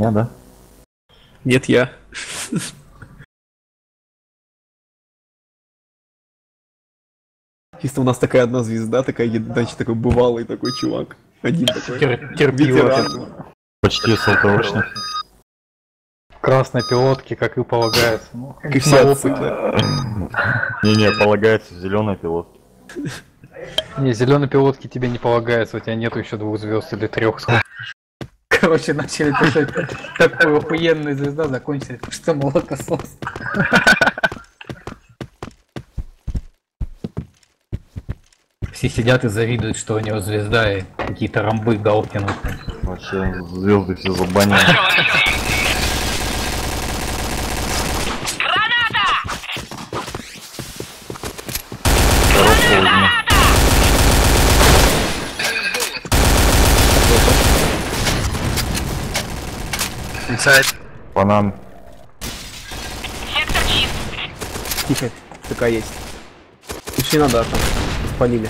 Я, да? Нет, я. Чисто у нас такая одна звезда, такая, значит, такой бывалый такой чувак. Один такой. Ветеран. Почти СЛТОшник. Красной пилотки, как и полагается. Как и все отсыклы. Не-не, полагается зеленый пилот. Не, зеленой пилотки тебе не полагается, у тебя нету еще 2 звезд или 3. Короче, начали писать такую охуенная звезда, закончили, что молокосос. Все сидят и завидуют, что у него звезда и какие-то рамбы Галкина. Вообще, звезды все забанили. Коробку возьми. Инсайд. Банан. Тихо, такая есть. Лучше не надо, а там спалили.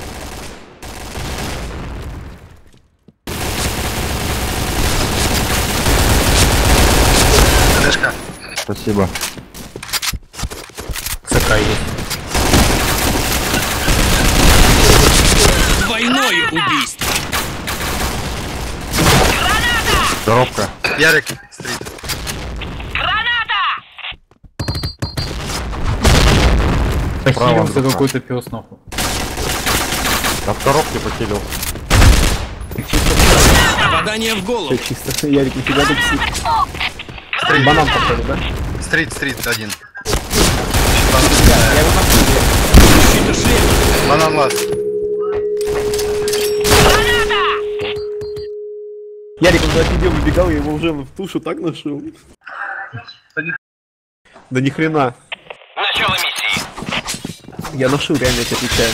Флешка. Спасибо. Такая есть. Двойное убийство. Коробка. Ярик. Стрит. Похилился какой-то пес нахуй. От коробки покилил. Попадание в голову. Все чисто. Ярик, нифига ты псих. Банан походу, да? Стрит один. Я его нашел. Банан лаз. Ярик, он когда тебе выбегал, я его уже в тушу так нашел. Да ни хрена. Начало миссии. Я нашел, реально, я тебе отвечаю.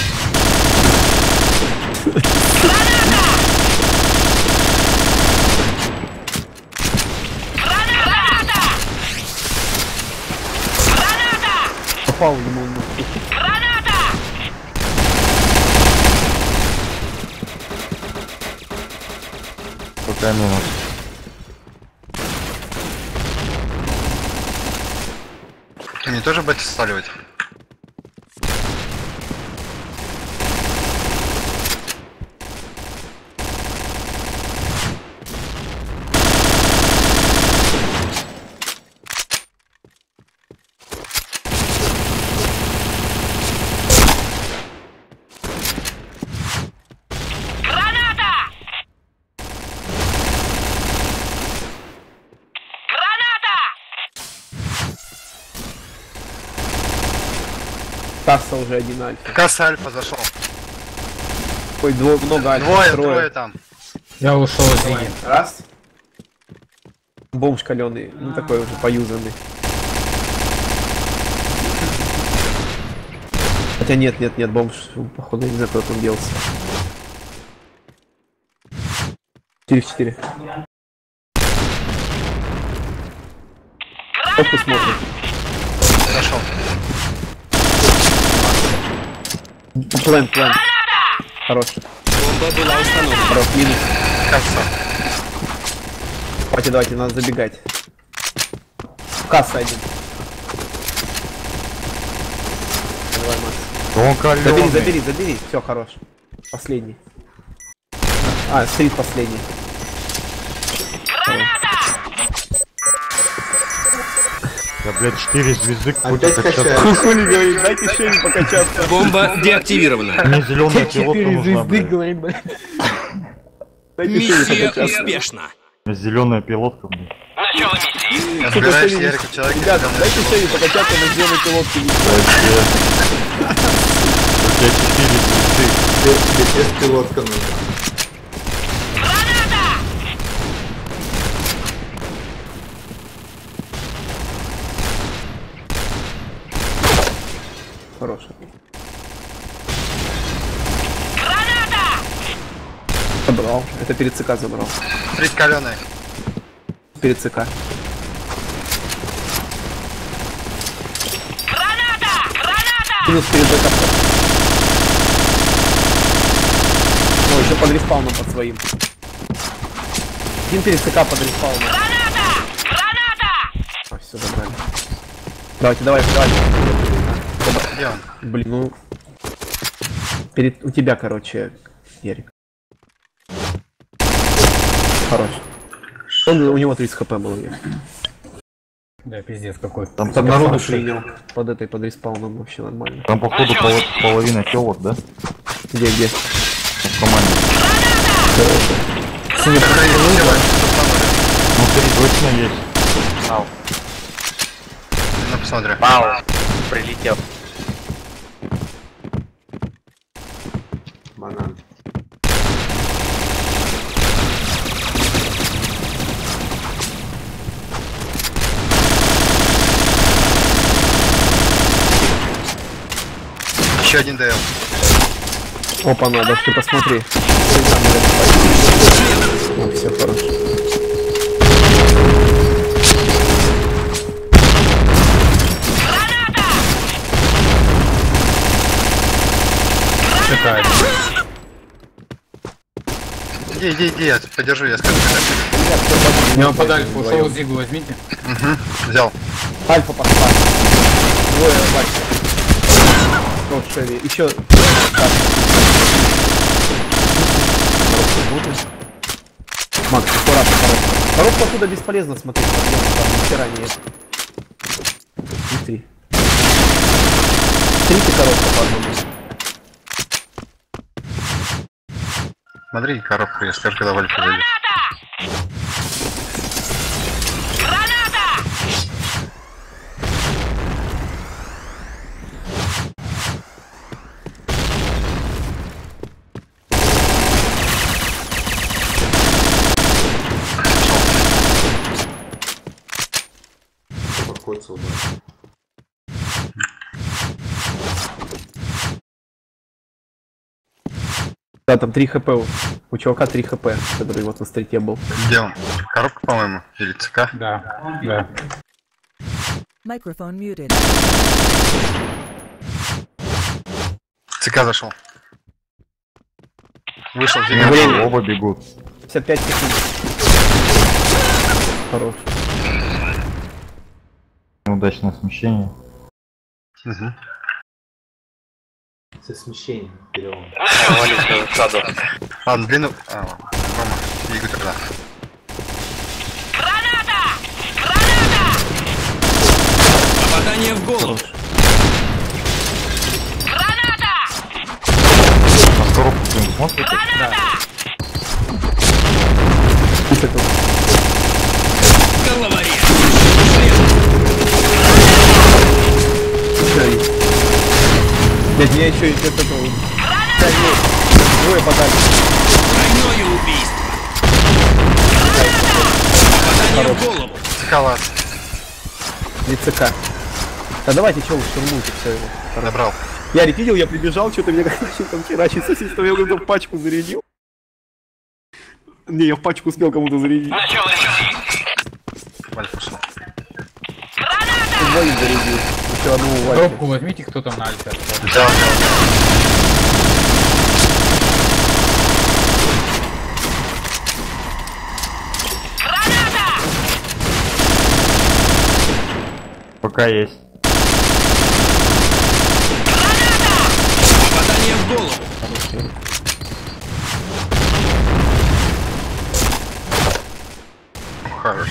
Попал ему на тушу. Пока минус. Ты мне тоже будешь сваливать? Касса уже один альфа. Касса альфа зашел. Ой, много альфа. Двое там. Я ушел из линии. Раз. Бомж каленый, ну такой уже поюзанный. Хотя нет, бомж, походу, я не знаю, куда он делся. 4 в 4. Опу смотрит. Зашел. План. Хорош. Бомба была установлена. Хорош, минус. Касса. Давайте, надо забегать. Касса один. Давай, Макс. Он калёный. Забери. Все, хорош. Последний. А, стрит последний. Я, блядь, 4 звезды какой-то качаться. Хули говорит, дайте еще не покачаться. Бомба деактивирована. Мне зеленая пилотка нужна, блядь. говорит, блядь. Дайте еще не Миссия покачаться. успешна. Мне зеленая пилотка, блядь. Начало миссии. Я разбираюсь, Ярик, у человека. Ребята, дайте еще не покачаться на зеленой пилотке. У тебя 4 звезды. Тебе пилотка нужна. Хороший. Забрал. Это перед ЦК забрал. Стрит каленый. Перед ЦК. Минус перед ЦК. О, еще под респауном под своим. Один перед ЦК под респауном. Все, забрали. Давайте. Где он? Блин, ну... У тебя, короче, Ярик. Хорош. У него 30 хп было. Да, пиздец какой. Там народу принял. Под респауном вообще нормально. Там походу половина телок, да? Где? В команде. Внутри точно есть. Ну, посмотрю. Прилетел. Банан. Еще один ДЛ. Опа, надо, ты посмотри. О, все хорошо. Какая? Иди, я подержу, я скажу. Я вам под альфу ушел, Зигу возьмите. Угу, взял. Альфа пошла. Двое бачка. Ну, Шеви. Еще. Макс, аккуратно, коробка. Коробку оттуда бесполезно смотреть, там ни хера нет. Смотри. Смотрите коробка по одному. Смотри, коробку, я скажу, когда Валька зайдет. Да, там 3 хп. У чувака 3 хп, который вот на стрите был. Где он? Коробка, по-моему, или ЦК? Да. Microphone muted. ЦК зашел. Вышел, Блин, оба бегут. 55 секунд. Хорош. Неудачное смещение. Угу. Со смещением перелом. Ладно, длину... Рома, двигай тогда. Попадание в голову. На коробку кто-нибудь смотрите? Головорез. Блять, я еще и это... Двое подали. Тройное убийство. Попадание в голову. ЦК, ладно. Не ЦК. Да давайте, че вы штурмуете все его. Добрал. Ярик, видел, я прибежал, что-то меня как начал там херачить сосисто, я в пачку зарядил. Не, я в пачку успел кому-то зарядить. Начало миссии. Валька ушел. Двоих зарядил. Еще одну Вальку. Коробку возьмите, кто там на альфе. Взял. Пока есть. Попадание в голову. Хорош.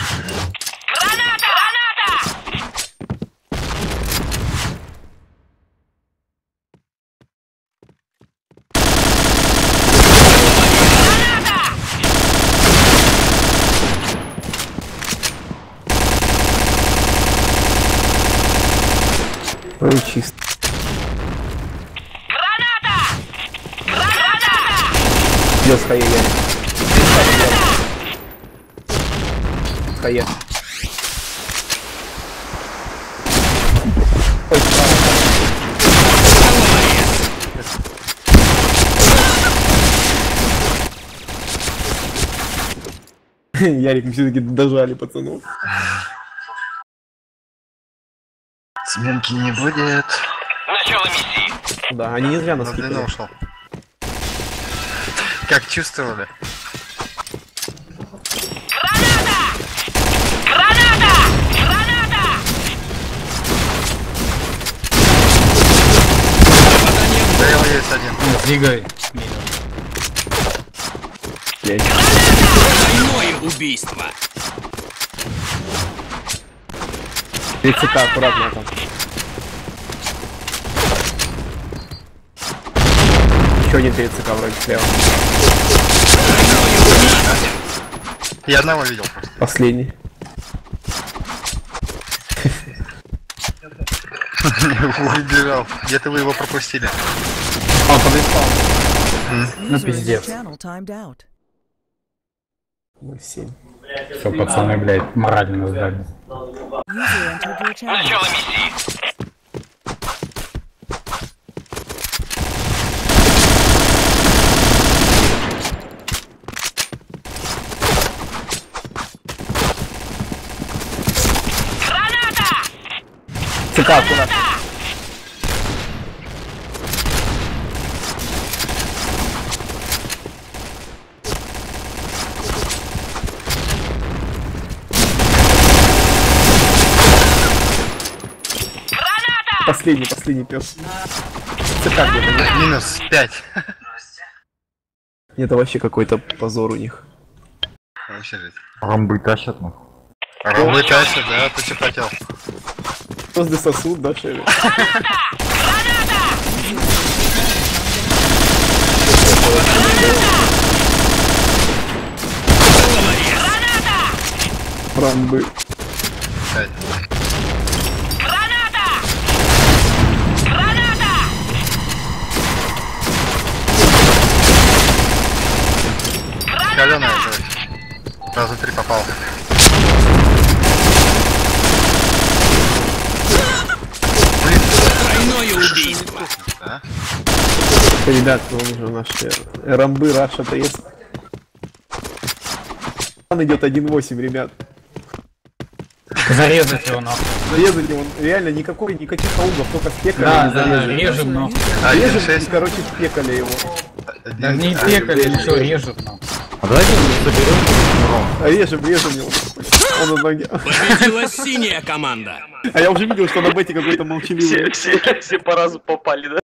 Ой, чисто. Бьёс хае, Ярик. Хае. Ой, Ярик, мы все-таки дожали пацанов. Сменки не будет. Начало миссии. Да, они не зря нас На длину хитили. ушел. Как чувствовали? Двигай. Двойное убийство. 30к, аккуратно там. Еще один 30к вроде слева. Я одного видел просто. Последний. Убежал. Где-то вы его пропустили. Он подоспал. Ну User in your пиздец. channel timed out. 7. Все, пацаны, блядь, морально сдали. User entered your channel. Начало миссии. ЦК, аккуратно. Последний пес. ЦК где-то. Минус 5. Это вообще какой-то позор у них. Вообще жесть. Рамбы тащат, нахуй. Ромбы тащат, да, ты что хотел? Звезды сосуд, да, Шерри? Рамбы. 5. Калёная же. Раза 3 попал. Тройное убийство. Да? Ребят, он уже наши рамбы Раша ТС. Он идет 1.8, ребят. Зарезать его нахуй. Зарезать его, реально никаких аугов, только спекали Да, и да, зарезали. режем нахуй. Режем и, 1.6. короче, спекали его. Да не пекали, ничего, режут нахуй. А давайте мы соберем. Режем его. Он на ноге. Победила синяя команда. А я уже видел, что на бете какой-то молчаливый. Все по разу попали, да?